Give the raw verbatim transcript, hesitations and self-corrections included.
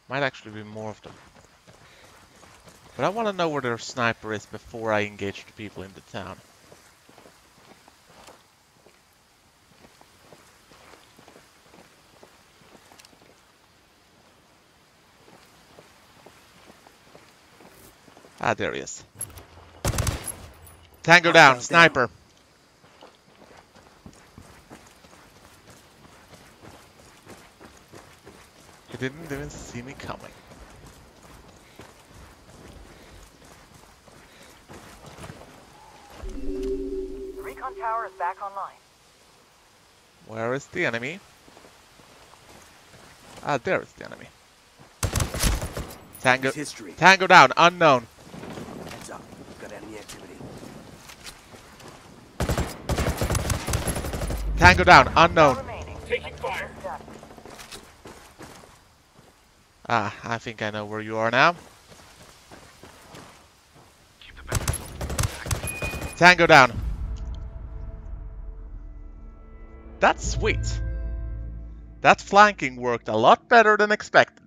Might actually be more of them. But I want to know where their sniper is before I engage the people in the town. Ah, there he is. Tango down, sniper. He didn't even see me coming. The recon tower is back online. Where is the enemy? Ah, there is the enemy. Tango. History. Tango down, unknown. Heads up. Got enemy activity. Tango down, unknown. Remaining. Taking fire. Ah, I think I know where you are now. Keep the batteries. Tango down. That's sweet. That flanking worked a lot better than expected.